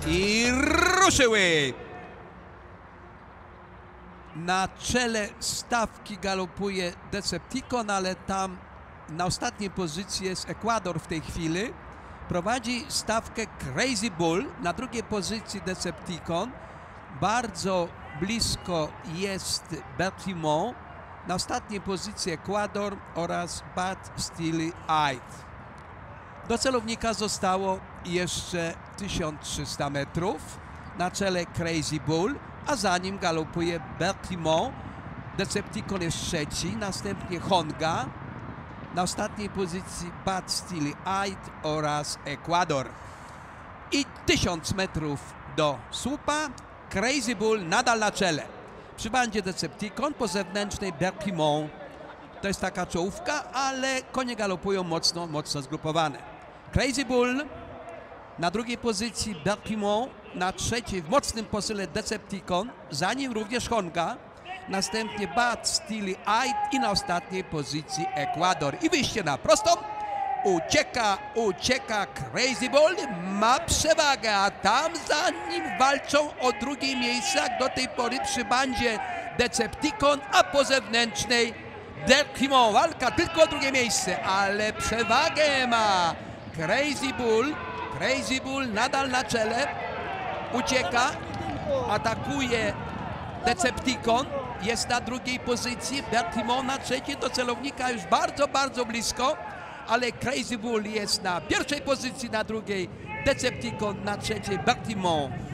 I ruszyły! Na czele stawki galopuje Decepticon, ale tam na ostatniej pozycji jest Ekwador w tej chwili. Prowadzi stawkę Crazy Bull, na drugiej pozycji Decepticon. Bardzo blisko jest Bertimont, na ostatniej pozycji Ekwador oraz Bad Steely Eyed. Do celownika zostało jeszcze 1300 metrów. Na czele Crazy Bull, a za nim galopuje Bertimont. Decepticon jest trzeci, następnie Honga. Na ostatniej pozycji Bad Steely Eyed oraz Ekwador. I 1000 metrów do słupa. Crazy Bull nadal na czele. Przy bandzie Decepticon, po zewnętrznej Bertimont. To jest taka czołówka, ale konie galopują mocno zgrupowane. Crazy Bull na drugiej pozycji Bertimont, na trzeciej w mocnym posyle Decepticon, za nim również Honga, następnie Bad Steely Eyed i na ostatniej pozycji Ekwador. I wyjście na prostą. Ucieka Crazy Bull, ma przewagę, a tam za nim walczą o drugie miejsce, jak do tej pory przy bandzie Decepticon, a po zewnętrznej Bertimont. Walka tylko o drugie miejsce, ale przewagę ma Crazy Bull nadal na czele, ucieka, atakuje Decepticon, jest na drugiej pozycji, Bertimont na trzeciej, do celownika już bardzo blisko, ale Crazy Bull jest na pierwszej pozycji, na drugiej Decepticon, na trzeciej Bertimont.